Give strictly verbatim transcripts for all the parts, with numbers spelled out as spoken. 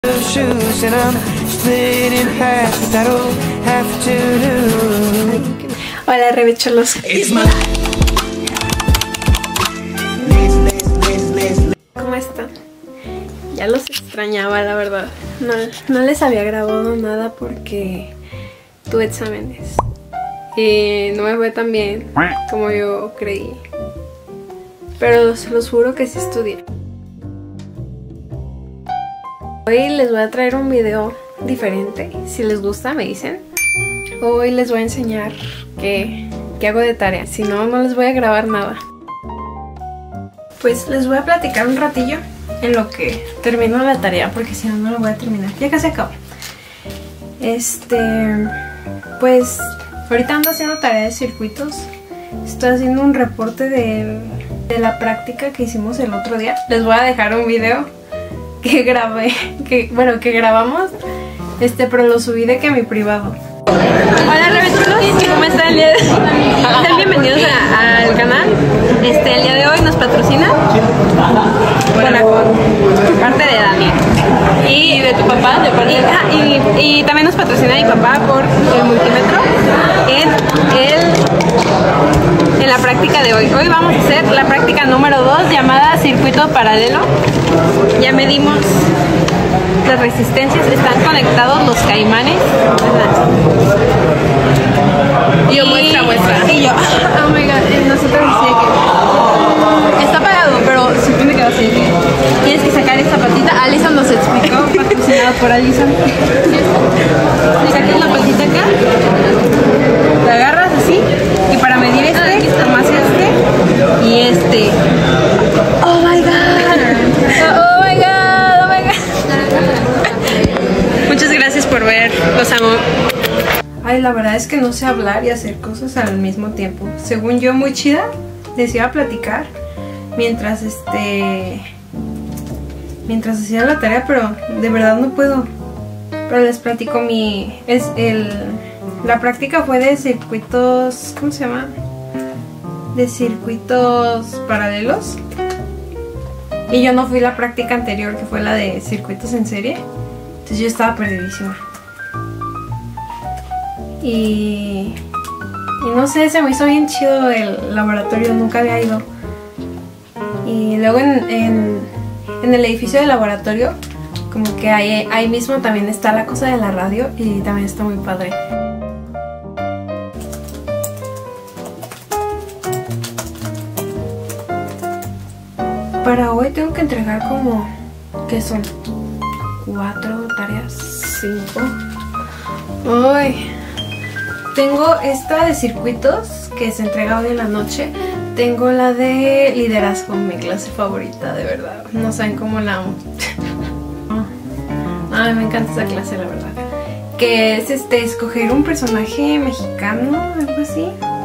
Hola, rebecholos. ¿Cómo están? Ya los extrañaba, la verdad. No, no les había grabado nada porque tuve exámenes y no me fue tan bien como yo creí. Pero se los juro que sí estudié. Hoy les voy a traer un video diferente. Si les gusta me dicen. Hoy les voy a enseñar qué, qué hago de tarea. Si no, no les voy a grabar nada. Pues les voy a platicar un ratillo en lo que termino la tarea, porque si no, no la voy a terminar. Ya casi acabo. Este... Pues ahorita ando haciendo tarea de circuitos. Estoy haciendo un reporte de, de la práctica que hicimos el otro día. Les voy a dejar un video que grabé, que bueno, que grabamos, este, pero lo subí de que a mi privado. Hola rebechulos, ¿cómo están el día de hoy? Sean bienvenidos a, al canal. Este, el día de hoy nos patrocina Bonacón, por parte de Dani. Y, ¿Y de tu papá? De parte y, de... Ah, y, y también nos patrocina mi papá por el multímetro en, el, en la práctica de hoy. Hoy vamos a hacer la práctica número dos llamada circuito paralelo. Ya medimos las resistencias, están conectados los caimanes. Y yo muestra, muestra. Y yo, oh my god, nosotros decía que está apagado, pero supone que va a ser que tienes que sacar esta patita. Alison nos explicó, patrocinado por Alison. Le sacas la patita acá, la agarras así, y para medir este, tomas este y este. Oh my god. Oh my god, oh my god. Muchas gracias por ver, los amo. Ay, la verdad es que no sé hablar y hacer cosas al mismo tiempo. Según yo, muy chida, les iba a platicar mientras este... mientras hacía la tarea, pero de verdad no puedo. Pero les platico mi... es el... la práctica fue de circuitos... ¿cómo se llama? De circuitos paralelos. Y yo no fui la práctica anterior, que fue la de circuitos en serie. Entonces yo estaba perdidísima. Y, y no sé, se me hizo bien chido el laboratorio, nunca había ido. Y luego en, en, en el edificio del laboratorio, como que ahí, ahí mismo también está la cosa de la radio y también está muy padre. Para hoy tengo que entregar como, ¿qué son? Cuatro tareas, cinco. Ay... Tengo esta de circuitos que se entrega hoy en la noche. Tengo la de liderazgo, mi clase favorita, de verdad. No saben cómo la amo. Ay, me encanta esa clase, la verdad. Que es este, escoger un personaje mexicano, algo así.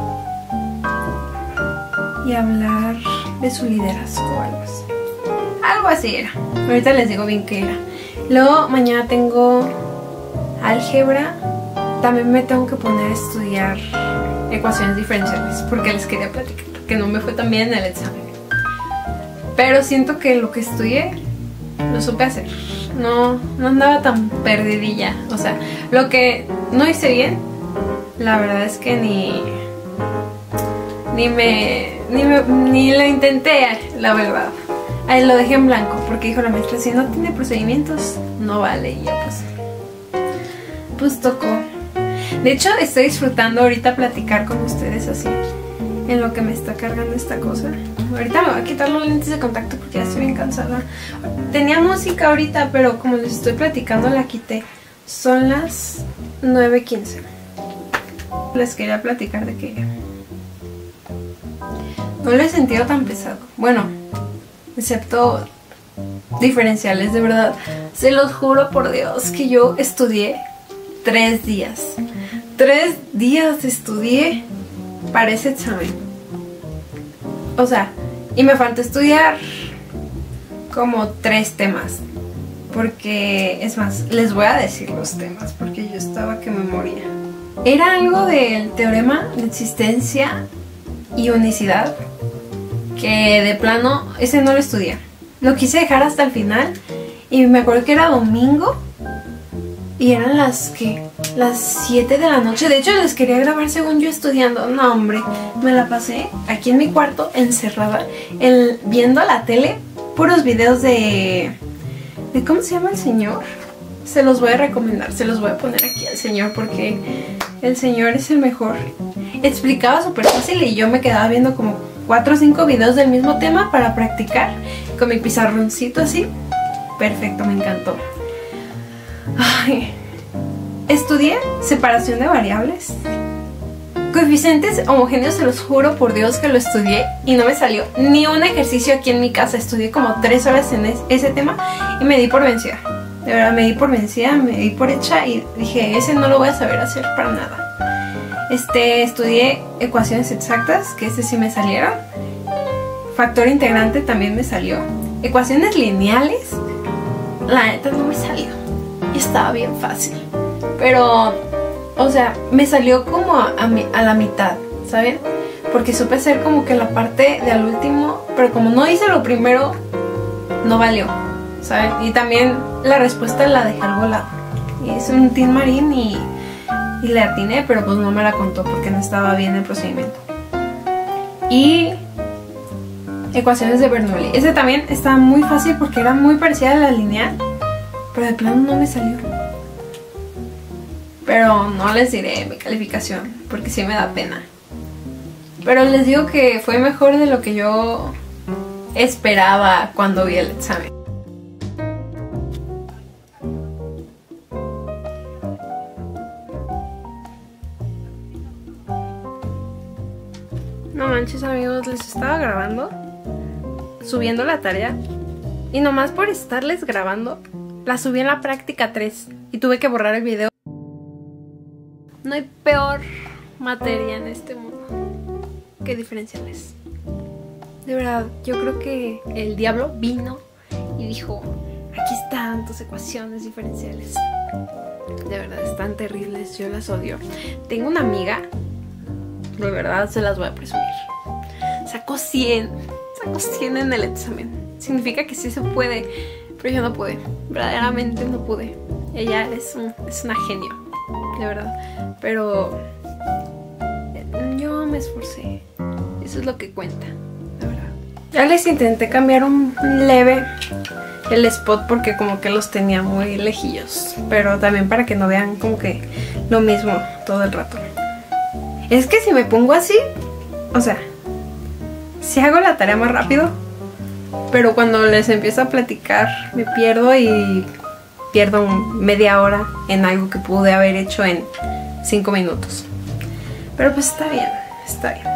Y hablar de su liderazgo, algo así. Algo así era. Ahorita les digo bien qué era. Luego mañana tengo álgebra. También me tengo que poner a estudiar ecuaciones diferenciales porque les quería platicar que no me fue tan bien en el examen. Pero siento que lo que estudié lo supe hacer. No, no andaba tan perdidilla. O sea, lo que no hice bien, la verdad es que ni ni me ni, me, ni lo intenté, la verdad. Ahí lo dejé en blanco porque dijo la maestra, si no tiene procedimientos, no vale. Y ya pues, pues tocó. De hecho, estoy disfrutando ahorita platicar con ustedes así, en lo que me está cargando esta cosa. Ahorita me voy a quitar los lentes de contacto porque ya estoy bien cansada. Tenía música ahorita, pero como les estoy platicando la quité. Son las nueve quince. Les quería platicar de que no lo he sentido tan pesado. Bueno, excepto diferenciales, de verdad. Se los juro por Dios que yo estudié tres días. Tres días estudié para ese examen. O sea, y me falta estudiar como tres temas. Porque, es más, les voy a decir los temas porque yo estaba que me moría. Era algo del teorema de existencia y unicidad, que de plano, ese no lo estudié. Lo quise dejar hasta el final Y me acuerdo que era domingo y eran las que las siete de la noche. De hecho les quería grabar según yo estudiando. No hombre, me la pasé aquí en mi cuarto encerrada, el, viendo la tele, puros videos de, de ¿cómo se llama el señor? Se los voy a recomendar, se los voy a poner aquí al señor porque el señor es el mejor. Explicaba súper fácil y yo me quedaba viendo como cuatro o cinco videos del mismo tema para practicar con mi pizarroncito así. Perfecto, me encantó. Ay, estudié separación de variables, coeficientes homogéneos, se los juro por Dios que lo estudié y no me salió ni un ejercicio aquí en mi casa. Estudié como tres horas en es, ese tema y me di por vencida. De verdad me di por vencida, me di por hecha y dije, ese no lo voy a saber hacer para nada. Este, estudié ecuaciones exactas, que ese sí me salieron. Factor integrante también me salió. Ecuaciones lineales, la neta no me salió. Y estaba bien fácil. Pero, o sea, me salió como a, a, mi, a la mitad, ¿saben? Porque supe hacer como que la parte de al último, pero como no hice lo primero, no valió, ¿saben? Y también la respuesta la dejé al volado. Y hice un tin marín y, y le atiné, pero pues no me la contó porque no estaba bien el procedimiento. Y ecuaciones de Bernoulli. Ese también estaba muy fácil porque era muy parecida a la lineal, pero de plano no me salió. Pero no les diré mi calificación porque sí me da pena. Pero les digo que fue mejor de lo que yo esperaba cuando vi el examen. No manches amigos, les estaba grabando, subiendo la tarea y nomás por estarles grabando la subí en la práctica tres y tuve que borrar el video. No hay peor materia en este mundo que diferenciales. De verdad, yo creo que el diablo vino y dijo, aquí están tus ecuaciones diferenciales. De verdad, están terribles, yo las odio. Tengo una amiga, de verdad se las voy a presumir, sacó cien, sacó cien en el examen. Significa que sí se puede, pero yo no pude, verdaderamente no pude. Ella es, un, es una genio, de verdad, pero yo me esforcé, eso es lo que cuenta, de verdad. Ya les intenté cambiar un leve el spot porque como que los tenía muy lejillos, pero también para que no vean como que lo mismo todo el rato. Es que si me pongo así, o sea, si hago la tarea más rápido, pero cuando les empiezo a platicar me pierdo y pierdo media hora en algo que pude haber hecho en cinco minutos. Pero pues está bien, está bien.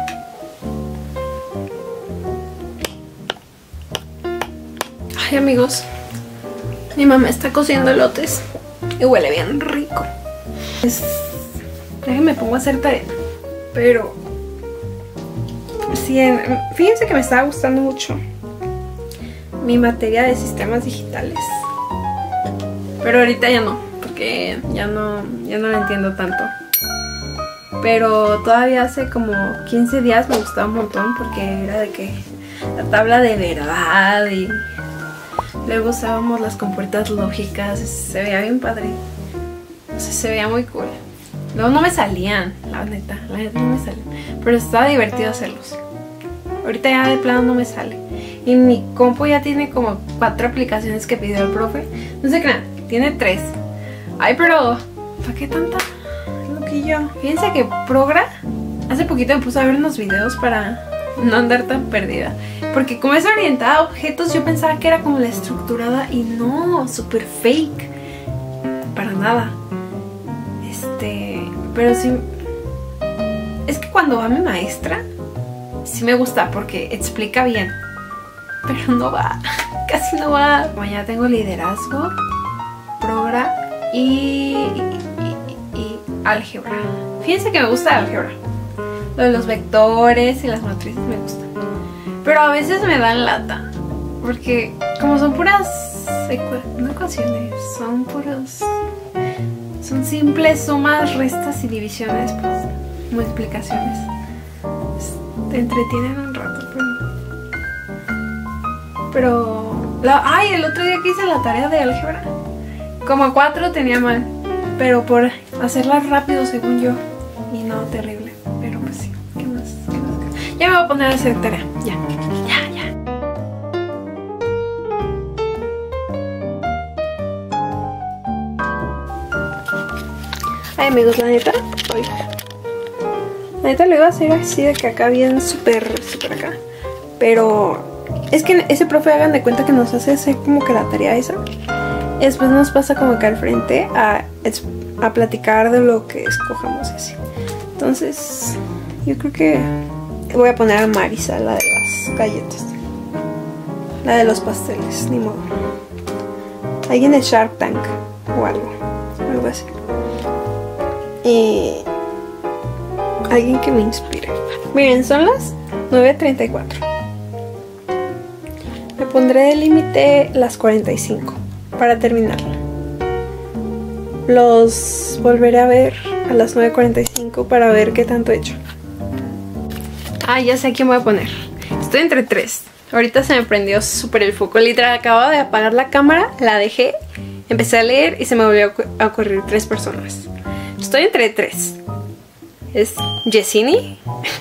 Ay amigos, mi mamá está cociendo elotes y huele bien rico. Es... déjenme pongo a hacer tarea. Pero sí, en, fíjense que me estaba gustando mucho mi materia de sistemas digitales, pero ahorita ya no, porque ya no, ya no la entiendo tanto. Pero todavía hace como quince días me gustaba un montón porque era de que la tabla de verdad y luego usábamos las compuertas lógicas, se veía bien padre, o sea, se veía muy cool. Luego no me salían, la neta, la neta no me salían, pero estaba divertido hacerlos. Ahorita ya de plano no me sale. Y mi compu ya tiene como cuatro aplicaciones que pidió el profe. No se crean, tiene tres. Ay, pero ¿para qué tanta loquillo? Fíjense que Progra hace poquito me puse a ver unos videos para no andar tan perdida. Porque como es orientada a objetos, yo pensaba que era como la estructurada y no, súper fake. Para nada. Este, pero sí, es que cuando va mi maestra, sí me gusta porque explica bien, pero no va, casi no va. Mañana tengo liderazgo, progra y, y, y, y álgebra. Fíjense que me gusta álgebra, lo de los vectores y las matrices me gusta, pero a veces me dan lata, porque como son puras no ecuaciones, son puros... son simples sumas, restas y divisiones, pues multiplicaciones. Pues, te entretienen un rato, pero... pero La, ay, el otro día que hice la tarea de álgebra, como a cuatro tenía mal, pero por hacerla rápido según yo. Y no, terrible. Pero pues sí, ¿qué más? ¿Qué más? Ya me voy a poner a hacer tarea. Ya, ya, ya. Ay, amigos, la neta, oiga. La neta lo iba a hacer así de que acá bien súper, súper acá. Pero es que ese profe, hagan de cuenta que nos hace hacer como que la tarea esa. Y después nos pasa como que al frente a, a platicar de lo que escojamos así. Entonces, yo creo que voy a poner a Marisa, la de las galletas. La de los pasteles, ni modo. Alguien de Shark Tank o algo. Algo así. Y alguien que me inspire. Miren, son las nueve treinta y cuatro. Me pondré de límite las cuarenta y cinco para terminarla. Los volveré a ver a las nueve cuarenta y cinco para ver qué tanto he hecho. Ah, ya sé a quién voy a poner. Estoy entre tres. Ahorita se me prendió súper el foco. Literal, acababa de apagar la cámara, la dejé, empecé a leer y se me volvió a ocurrir tres personas. Estoy entre tres. Es Yesini.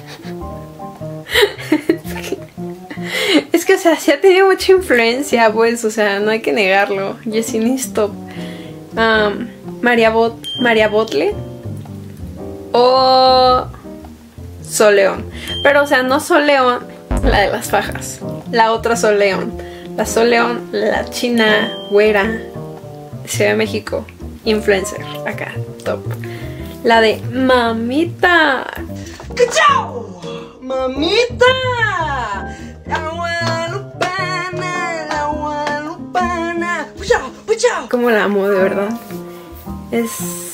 Es que, o sea, sí ha tenido mucha influencia, pues, o sea, no hay que negarlo. Yesini es top. Um, María Bot María Botle o Sol León. Pero, o sea, no Sol León, la de las fajas. La otra Sol León. La Sol León, la china, güera, Ciudad de México. Influencer, acá, top. La de Mamita. ¡Cachao! ¡Mamita! La guadalupana, la guadalupana. ¡Puchao! ¡Puchao! Como la amo, de verdad. Es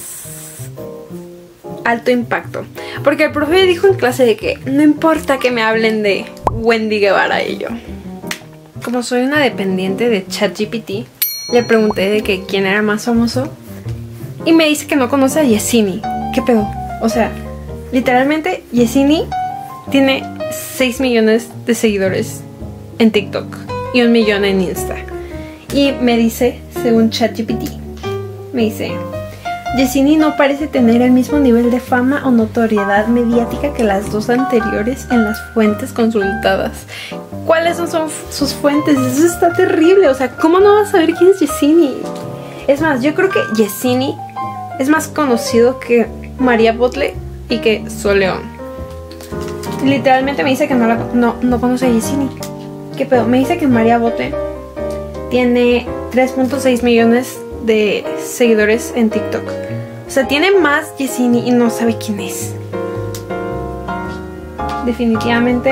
alto impacto. Porque el profe dijo en clase de que no importa que me hablen de Wendy Guevara y yo. Como soy una dependiente de ChatGPT, le pregunté de que quién era más famoso. Y me dice que no conoce a Yesini. ¿Qué pedo? O sea, literalmente Yesini tiene seis millones de seguidores en TikTok y un millón en Insta. Y me dice, según ChatGPT, me dice: Yesini no parece tener el mismo nivel de fama o notoriedad mediática que las dos anteriores en las fuentes consultadas. ¿Cuáles son, son sus fuentes? Eso está terrible. O sea, ¿cómo no vas a saber quién es Yesini? Es más, yo creo que Yesini es más conocido que María Botle y que Sol León. Literalmente me dice que no, la, no, no conoce a Yesini. ¿Qué pedo? Me dice que María Botle tiene tres punto seis millones de seguidores en TikTok. O sea, tiene más Yesini y no sabe quién es. Definitivamente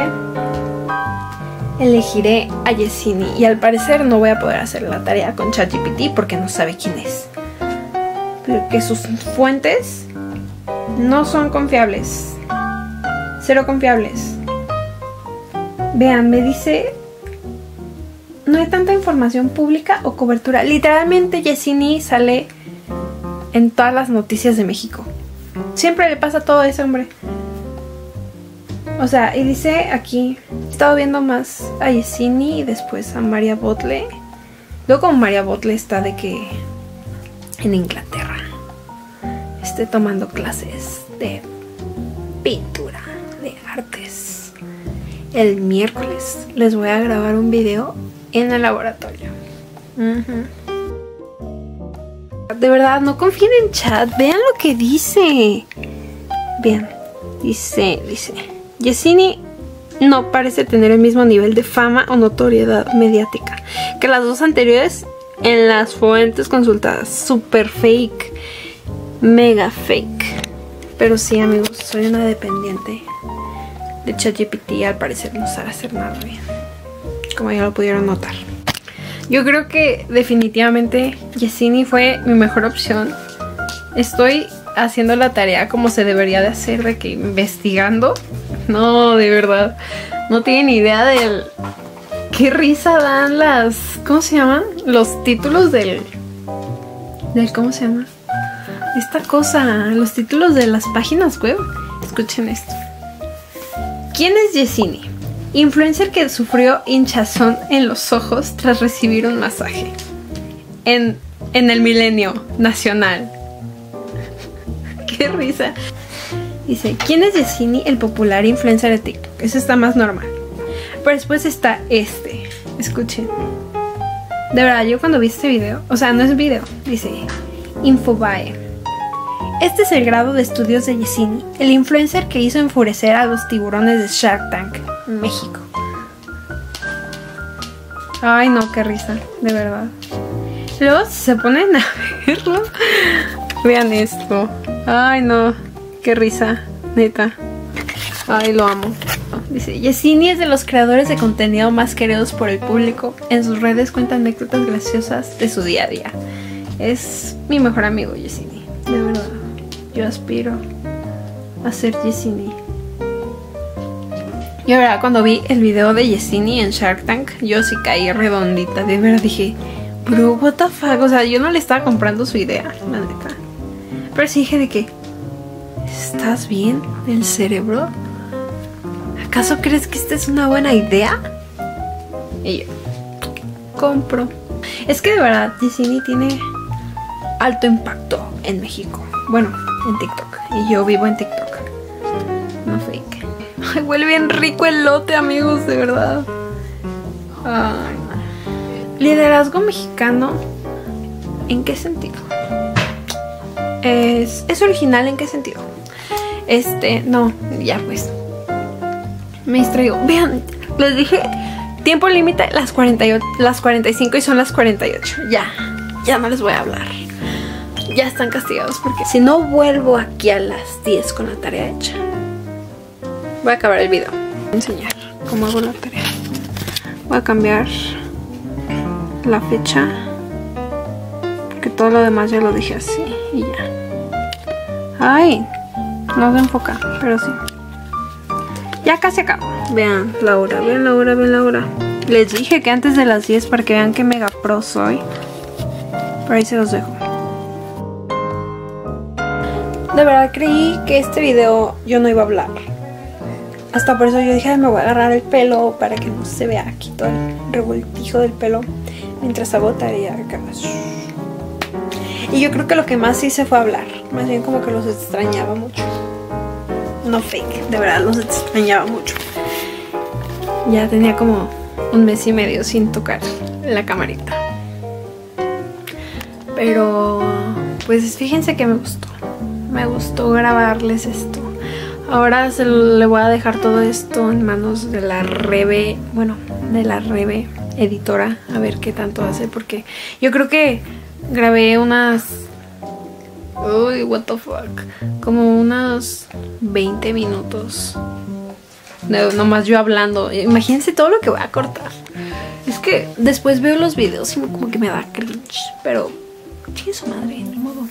elegiré a Yesini. Y al parecer no voy a poder hacer la tarea con ChatGPT porque no sabe quién es. Porque sus fuentes no son confiables. Cero confiables. Vean, me dice: no hay tanta información pública o cobertura. Literalmente Yesini sale en todas las noticias de México. Siempre le pasa todo a ese hombre. O sea, y dice aquí, he estado viendo más a Yesini y después a María Botle. Luego como María Botle está de que en Inglaterra esté tomando clases de pintura, de artes. El miércoles les voy a grabar un video en el laboratorio. Uh-huh. De verdad, no confíen en chat. Vean lo que dice. Vean, dice, dice Yesini no parece tener el mismo nivel de fama o notoriedad mediática que las dos anteriores en las fuentes consultadas. Super fake. Mega fake. Pero sí, amigos, soy una dependiente de ChatGPT y al parecer no sabe hacer nada bien, como ya lo pudieron notar. Yo creo que definitivamente Yesini fue mi mejor opción. Estoy haciendo la tarea como se debería de hacer, de que investigando. No, de verdad, no tienen idea del... qué risa dan las... ¿cómo se llaman? Los títulos del... del ¿cómo se llama? Esta cosa, los títulos de las páginas web. Escuchen esto. ¿Quién es Yesini? Influencer que sufrió hinchazón en los ojos tras recibir un masaje. En, en el milenio nacional. Qué risa. Dice, ¿quién es Yesenia? El popular influencer de TikTok. Eso está más normal. Pero después está este. Escuchen. De verdad, yo cuando vi este video, o sea, no es video, dice Infobae. Este es el grado de estudios de Yesenia, el influencer que hizo enfurecer a los tiburones de Shark Tank, México. Ay, no, qué risa, de verdad. Luego se ponen a verlo. Vean esto. Ay, no, qué risa, neta. Ay, lo amo. Dice, Yesenia es de los creadores de contenido más queridos por el público. En sus redes cuenta anécdotas graciosas de su día a día. Es mi mejor amigo, Yesenia. De verdad, yo aspiro a ser Yesenia. Y ahora, cuando vi el video de Yesenia en Shark Tank, yo sí caí redondita. De verdad dije, bro, what the fuck. O sea, yo no le estaba comprando su idea, la neta. Pero sí dije de que, ¿estás bien del cerebro? ¿Acaso crees que esta es una buena idea? Y yo, compro. Es que de verdad, Yesenia tiene alto impacto en México. Bueno, en TikTok. Y yo vivo en TikTok. No fake. Ay, huele bien rico el lote, amigos, de verdad. Ay, no. Liderazgo mexicano, ¿en qué sentido? Es, ¿Es original en qué sentido? Este, no, ya pues. Me distraigo. Vean, les dije tiempo límite las cuarenta y ocho, las cuarenta y cinco y son las cuarenta y ocho. Ya, ya no les voy a hablar. Ya están castigados porque si no vuelvo aquí a las diez con la tarea hecha, voy a acabar el video. Voy a enseñar cómo hago la tarea. Voy a cambiar la fecha porque todo lo demás ya lo dejé así y ya. Ay, no se enfoca, pero sí. Ya casi acabo. Vean la hora, vean la hora, vean la hora. Les dije que antes de las diez para que vean que mega pro soy. Por ahí se los dejo. De verdad creí que este video yo no iba a hablar. Hasta por eso yo dije, me voy a agarrar el pelo para que no se vea aquí todo el revoltijo del pelo mientras hago tarea acá. Y yo creo que lo que más hice fue hablar. Más bien como que los extrañaba mucho. No fake, de verdad los extrañaba mucho. Ya tenía como un mes y medio sin tocar la camarita. Pero pues fíjense que me gustó. Me gustó grabarles esto. Ahora se le voy a dejar todo esto en manos de la Rebe. Bueno, de la Rebe editora. A ver qué tanto hace. Porque yo creo que grabé unas... Uy, what the fuck. Como unos veinte minutos. No, nomás yo hablando. Imagínense todo lo que voy a cortar. Es que después veo los videos y como que me da cringe. Pero, chingue su madre, ni modo.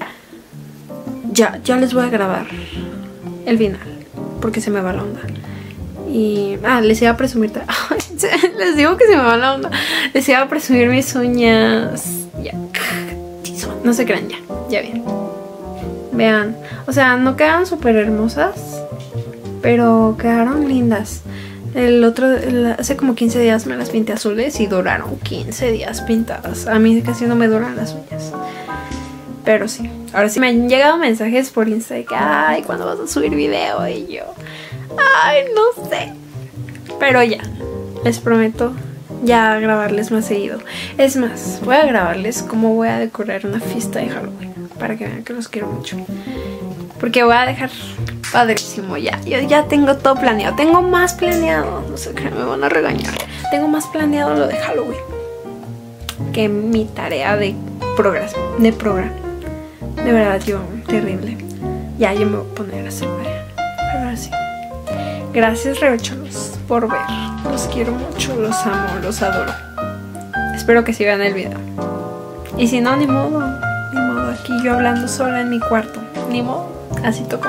Ya, ya les voy a grabar el final. Porque se me va la onda. Y, ah, les iba a presumir. Les digo que se me va la onda. Les iba a presumir mis uñas. Ya. No se crean, ya. Ya bien. Vean. O sea, no quedaron súper hermosas, pero quedaron lindas. El otro, el, hace como quince días me las pinté azules y duraron quince días pintadas. A mí casi no me duran las uñas. Pero sí. Ahora sí me han llegado mensajes por Insta de que, ay, ¿cuándo vas a subir video? Y yo, ay, no sé. Pero ya, les prometo ya grabarles más seguido. Es más, voy a grabarles cómo voy a decorar una fiesta de Halloween, para que vean que los quiero mucho. Porque voy a dejar padrísimo ya. Yo ya tengo todo planeado. Tengo más planeado. No sé qué, me van a regañar. Tengo más planeado lo de Halloween que mi tarea de programa. De programa. De verdad, yo, terrible. Ya, yo me voy a poner a hacer tarea. Pero ahora sí. Gracias, rebecholos, por ver. Los quiero mucho, los amo, los adoro. Espero que sigan el video. Y si no, ni modo. Ni modo, aquí yo hablando sola en mi cuarto. Ni modo, así tocó.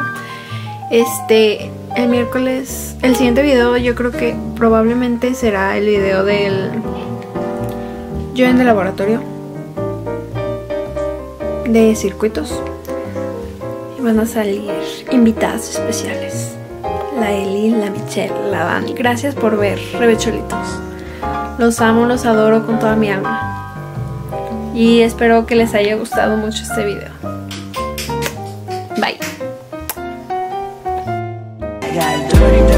Este, el miércoles, el siguiente video yo creo que probablemente será el video del yo en el laboratorio de circuitos. Y van a salir invitadas especiales. la Eli, la Michelle, la Dani. Gracias por ver, rebecholitos. Los amo, los adoro con toda mi alma. Y espero que les haya gustado mucho este video. Bye.